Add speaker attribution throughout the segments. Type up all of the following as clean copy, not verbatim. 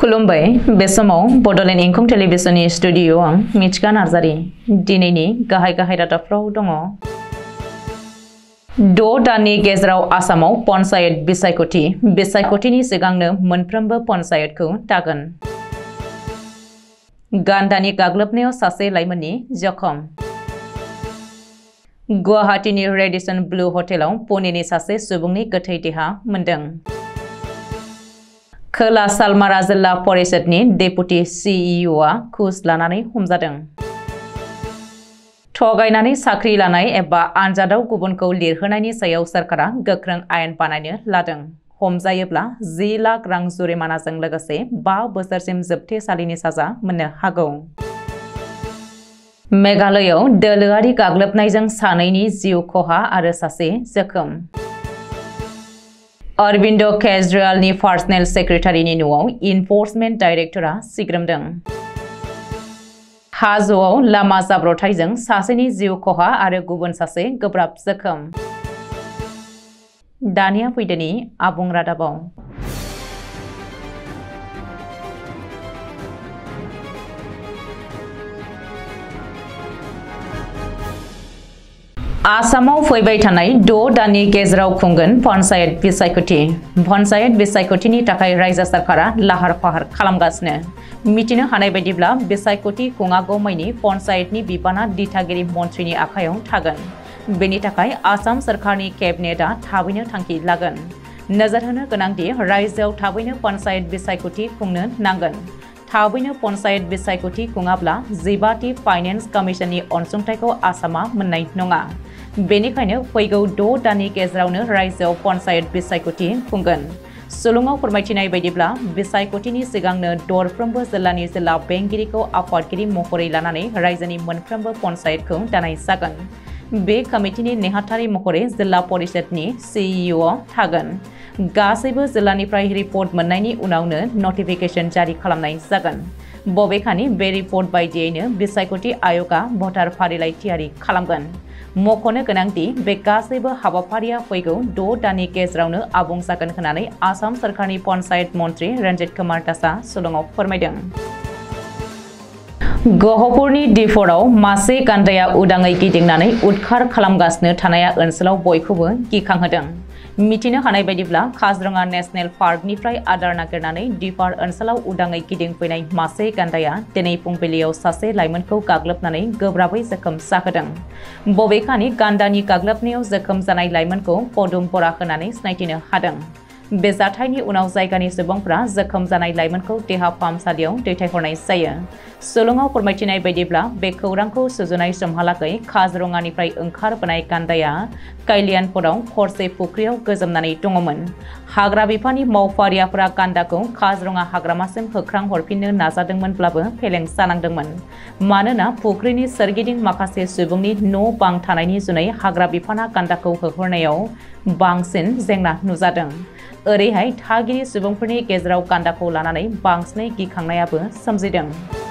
Speaker 1: खुलुमबाय बे समाव बडोलेण्ड इंखं टेलिभिजननि स्टुडिअ आं मिथिका नार्जारि दिनैनि गाहाय रादाबफ्राव दङ। 6 दाननि गेजेराव आसामाव पन्चायत बिसायख'थिनि सिगांनो मोनफ्रोमबो पन्चायतखौ दागोन। गान्दानि गाग्लोबनायाव सासे लाइमोननि जखम। गुवाहाटीनि रेडिसन ब्लु हटेलाव पुनेनि सासे सुबुंनि गोथै देहा मोनदों। खोला सालमारा जिल्ला परिषदनि डेपुटी सीईअआ घुस लानानै हमजादों। थगायनानै साख्रि लानाय एबा आनजादाव गुबुनखौ लिरहोनायनि सायाव सरकारा गोख्रों आयेन बानायनो लादों। हमजायोब्ला 10 लाख रां जुरिमानाजों लोगोसे 5 बोसोरसिम जोबथेसालिनि साजा मोननो हागौ। मेघालयआव दोलोआरि गाग्लोबनायजों सानैनि जिउ खहा आरो सासे जोखोम। अरविन्द केजरीवालनि पार्सनेल सेक्रेटारिनि न'आव इनफर्समेन्ट डाइरेक्टरा सिग्रोमदों। हाजोआव लामा जाब्रबथायजों सासेनि जिउ खहा आरो गुबुन सासे गोब्राब जोखोम। दानिया फैदोनि आबुं रादाबाव। आसामाव फैबाय थानाय 6 दाननि गेजेराव खुंगोन पन्चायत बिसायख'थि। पन्चायत बिसायख'थिनि थाखाय रायजो सरकारा लाहार फाहार खालामगासिनो। मिथिनो हानाय बायदिब्ला बिसायख'थि खुङागौमानि पन्चायतनि बिबाना दिथागिरि मन्थ्रिनि आखायाव थागोन। बेनि थाखाय आसाम सरकारनि केबिनेटआ थाबैनो थांखि लागोन। नोजोर होनो गोनांदि रायजोआव थाबैनो पन्चायत बिसायख'थि खुंनो नांगोन। थाबैनो पन्चायत बिसायख'थि खुङाब्ला 15थि फाइनेन्स कमिसननि अनसुंथाइखौ आसामा मोननाय नङा। बेनिखायनो फैगौ 6 दाननि गेजेरावनो रायजोआव पन्चायत बिसायख'थि खुंगोन। सुलुङाव फोरमायथिनाय बायदिब्ला बिसायख'थिनि सिगांनो दरफ्रोमबो जिल्लानि जिल्ला बेंगिरिखौ आफादगिरि महरै लानानै रायजोनि मोनफ्रोमबो पन्चायतखौ दानाय जागोन। बे कमिटिनि नेहाथारि महरै जिल्ला परिषदनि सीईअ थागोन। गासैबो जिल्लानिफ्राय रिपर्ट मोननायनि उनावनो नटिफिकेशन जारि खालामनाय जागोन। बबेखानि बे रिपर्ट बायदियैनो बिसायख'थि आय'गआ भटार फारिलाइ थियारि खालामगोन। मख'नो गोनांदि बे गासैबो हाबाफारिया फैगौ 6 दाननि गेजेरावनो आबुं जागोन होननानै आसाम सरकारनि पन्चायत मन्थ्रि रन्जित कुमार दासआ सुलुङाव फोरमायदों। गहपुरनि दिफराव मासे गान्दाया उदाङै गिदिंनानै उदखार खालामगासिनो थानाया ओनसोलाव बयखौबो गिखांहोदों। मिथिनो हानाय बायदिब्ला काजिरङा नेशनेल पार्कनिफ्राय आदार नागिरनानै दिफार ओनसोलाव उदाङै गिदिंफैनाय मासे गान्दाया दिनै फुंबिलियाव सासे लाइमोनखौ गाग्लोबनानै गोब्राबै जोखोम जाहोदों। बबेखानि गान्दानि गाग्लोबनायाव जोखोम जानाय लाइमोनखौ पदुम बरा होनानै सिनायथिनो हादों। बे जाथायनि उनाव जायगानि सुबुंफ्रा जोखोम जानाय लाइमोनखौ देहा फाहामसालियाव दैथायहरनाय जायो। सुलुङाव फोरमायथिनाय बायदिब्ला बे खौरांखौ सुजुनाय समहालागै काजिरङानिफ्राय ओंखारबोनाय गान्दाया काइलियानपुराव हरसे फुख्रियाव गोजोमनानै दङमोन। हाग्रा बिफाननि मावफारियाफोरा गान्दाखौ काजिरङा हाग्रामासिम होख्रांहरफिननो नाजादोंमोनब्लाबो फेलें जानांदोंमोन। मानोना फुख्रिनि सोरगिदिं माखासे सुबुंनि न' बां थानायनि जुनै हाग्रा बिफाना गान्दाखौ होहरनायाव बांसिन जेंना नुजादों। ओरैहाय थागिरि सुबुंफोरनि गेजेराव गान्दाखौ लानानै बांसिनै गिखांनायाबो सोमजिदों।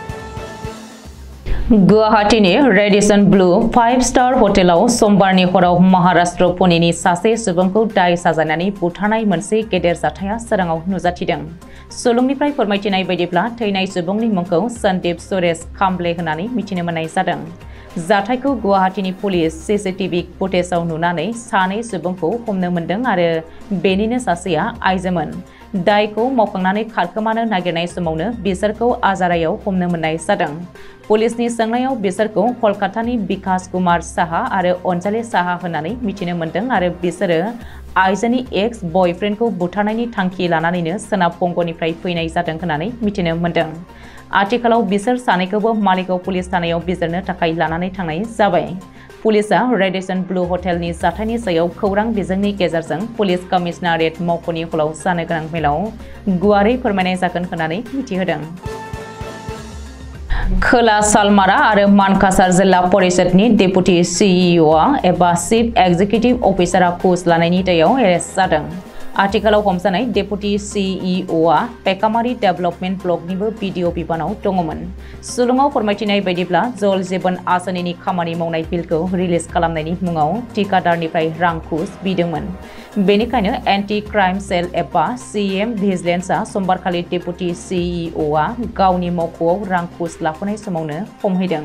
Speaker 1: गुवाहाटीनि रेडिसन ब्लु 5-स्टार हटेलाव समबारनि हराव महाराष्ट्र पुनेनि सासे सुबुंखौ दाय साजायनानै बुथारनाय मोनसे गेदेर जाथाया सोराङाव नुजाथिदों। सुलुंनिफ्राय फोरमायथिनाय बायदिब्ला थैनाय सुबुंनि मुंखौ सन्दीप सुरेश काम्बले होननानै मिथिनो मोननाय जादों। जाथायखौ गुवाहाटीनि पुलिस सीसीटीवी फुटेजाव नुनानै सानै सुबुंखौ हमनो मोन्दों आरो बेनिनो सासेया आइजोमोन। दायखौ मावखांनानै खारखोमानो नागिरनाय समावनो बिसोरखौ आजारायाव हमनो मोननाय जादों। पुलिसनि सोंनायाव बिसोरखौ कलकातानि बिकास कुमार साहा आरो अनजालि साहा होननानै मिथिनो मोन्दों आरो बिसोरो आइजोनि एक्स बयफ्रेन्डखौ बुथारनायनि थांखि लानानैनो सोनाब बंगनिफ्राय फैनाय जादों होननानै मिथिनो मोन्दों। आथिखालाव बिसोर सानैखौबो मालिगाव पुलिस थानायाव बिजिरनो थाखाय लानानै थांनाय जाबाय। पुलिसआ रेडिसन ब्लु हटेलनि जाथायनि सायाव खौरां बिजोंनि गेजेरजों पुलिस कमिशनारेट मावख'नि हलाव जानो गोनां मेलाव गुवारै फोरमायनाय जागोन होननानै मिथिहोदों। खोला सालमारा आरो मानकासार जिल्ला परिषदनि डेपुटी सीईअ एबा चिफ एक्जिकिउटिभ अफिसारआ घुस लानायनि दायाव एरेस्ट जादों। आथिखालाव हमजानाय डेपुटी सीईअआ पेकामारि डेभेलपमेन्ट ब्लकनिबो बिडिअ बिबानाव दङमोन। सुलुङाव फोरमायथिनाय बायदिब्ला जल जीवन आसनिनि खामानि मावनाय बिलखौ रिलिज खालामनायनि मुङाव ठिकादारनिफ्राय रां घुस बिदोंमोन। बेनिखायनो एन्टि क्राइम सेल एबा CM भिजिलेन्सआ समबारखालि डेपुटि CEO गावनि मावख'आव रां घुस लाफानाय समावनो हमहैदों।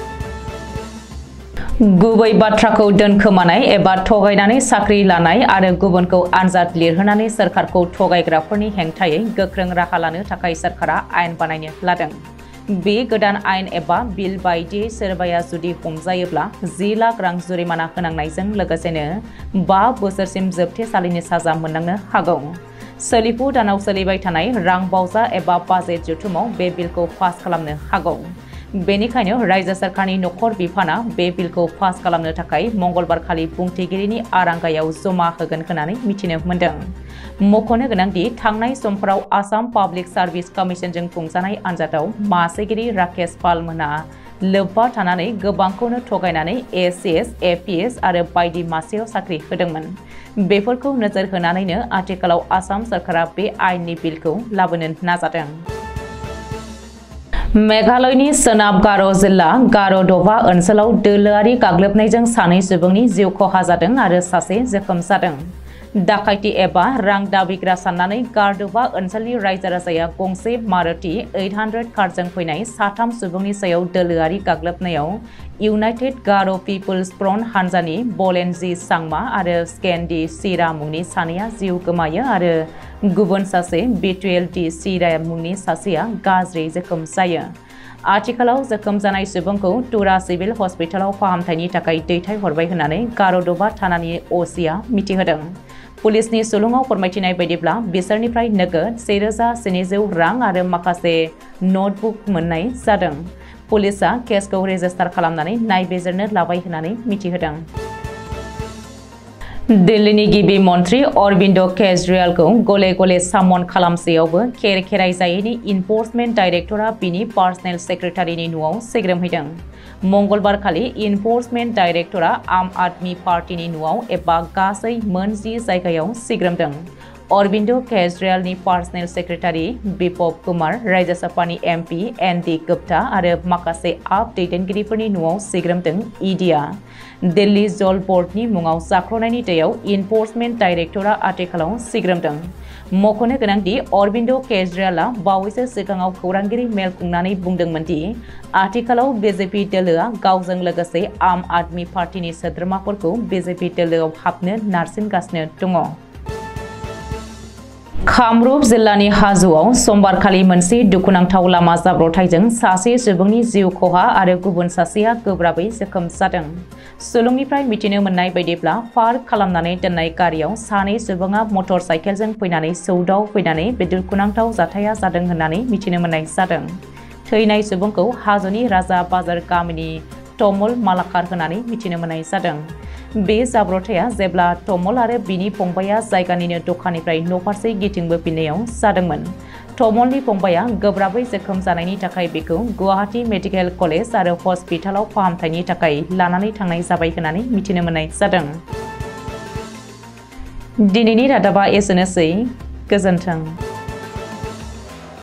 Speaker 1: गुबै बाथ्राखौ दोनखोमानाय एबा थगायनानै साख्रि लानाय आरो गुबुनखौ आनजाद लिरहोनानै सोरखारखौ थगायग्राफोरनि हेंथायै गोख्रों राहा लानो थाखाय सोरखारा आयेन बानायनो लादों। बे गोदान आयेन एबा बिल बायदियै सोरबाया जुदि हमजायोब्ला 10 लाख रां जुरिमाना होनांनायजों लोगोसेनो 5 बोसोरसिम जोबथेसालिनि साजा मोननांनो हागौ। सोलिफु दानाव सोलिबाय थानाय रां बावजा एबा बाजेट जथुमाव बे बिलखौ पास खालामनो हागौ। बेनिखायनो रायजो सोरखारनि नखर बिफाना बे बिलखौ पास खालामनो थाखाय मंगलबारखालि बुंथिगिरिनि आरांगायाव जमा होगोन होननानै मिथिनो मोन्दों। मख'नो गोनांदि थांनाय समफोराव आसाम पाब्लिक सार्भिस कमिशनजों खुंजानाय आनजादाव मासिगिरि राकेश पाल मोनहा लोब्बा थानानै गोबांखौनो थगायनानै ACS, APS आरो बायदि मासेयाव साख्रि होदोंमोन। बेफोरखौ नोजोर होनानैनो आथिखालाव आसाम सोरखारा बे आयेननि बिलखौ लाबोनो नाजादों। मेघालयनि सोनाब गार' जिल्ला गार'-दबा ओनसोलाव दोलोआरि गाग्लोबनायजों 2 सुबुंनि जिउ खहा जादों आरो सासे जोखोम जादों। दाखायथि एबा रां दाबिग्रा साननानै गार'-दबा ओनसोलनि रायजो राजाया गंसे मारुति 800 कारजों फैनाय 3 सुबुंनि सायाव दोलोआरि गाग्लोबनायाव इउनाइटेड गार' पिपुल्स फ्रन्ट हानजानि बलेनजी सांमा आरो स्केन्डी सिरा मुंनि सानैया जिउ गोमायो आरो गुबुन सासे बिटुएलटी सिरा मुंनि सासेया गाज्रि जोखोम जायो। आथिखालाव जोखोम जानाय सुबुंखौ तुरा सिभिल हस्पिटालाव फाहामथायनि थाखाय दैथायहरबाय होननानै गार'-दबा थानानि OCआ मिथिहोदों। पुलिसनि सुलुङाव फोरमायथिनाय बायदिब्ला बिसोरनिफ्राय नोगोद 1700 रां आरो माखासे नटबुक मोननाय जादों। पुलिसआ केसखौ रेजिस्टार खालामनानै नायबिजिरनो लाबाय होननानै मिथिहोदों। दिल्लीनि गिबि मन्थ्रि अरबिन्द केजरीवालखौ गले गले सामन खालामसेयावबो खेराइ जायैनि इनफर्समेन्ट डाइरेक्टरा बिनि पार्सनेल सेक्रेटारिनि न'आव सिग्रोमहैदों। मंगलबारखालि इनफर्समेन्ट डाइरेक्टरा आम आदमी पार्टीनि न'आव एबा गासै मोन 10 जायगायाव सिग्रोमदों। अरबिन्द केजरीवालनि पार्सनेल सेक्रेटारि बिप्लब कुमार, राज्य सभानि MP ND गुप्ता आरो माखासे आप दैदेनगिरिफोरनि न'आव सिग्रोमदों। ईडीआ दिल्ली जल बर्डनि मुङाव जाख्ल'नायनि दैयाव इनफर्समेन्ट डाइरेक्टरा आथिखालाव सिग्रोमदों। मख'नो गोनांदि अरबिन्द केजरीवालआ बावैसो सिगाङाव खौरांगिरि मेल खुंनानै बुंदोंमोन दि आथिखालाव BJP दोलोआ गावजों लोगोसे आम आदमी पार्टीनि सोद्रोमाफोरखौ BJP दोलोआव हाबनो नारसिनगासिनो दङ। कामरुप जिल्लानि हाजोआव समबारखालि मोनसे दुखुनांथाव लामा जाब्रबथायजों सासे सुबुंनि जिउ खहा आरो गुबुन सासेया गोब्राबै जोखोम जादों। सुलुंनिफ्राय मिथिनो मोननाय बायदिब्ला पार्क खालामनानै दोननाय गारियाव 2 सुबुङा मटर साइकेलजों फैनानै सौदाव फैनानै बे दुखुनांथाव जाथाया जादों होननानै मिथिनो मोननाय जादों। थैनाय सुबुंखौ हाजोनि राजा बाजार गामिनि तमल मालाकार होननानै मिथिनो मोननाय जादों। बे जाब्रबथाया जेब्ला तमल आरो बिनि फंबाया जायगानिनो दखाननिफ्राय न'फारसे गिदिंबोफिननायाव जादोंमोन। तमलनि फंबाया गोब्राबै जोखोम जानायनि थाखाय बेखौ गुवाहाटी मेडिकेल कलेज आरो हस्पिटालाव फाहामथायनि थाखाय लानानै थांनाय जाबाय होननानै मिथिनो मोननाय जादों। दिनैनि रादाबा एसेनोसै। गोजोन्थों।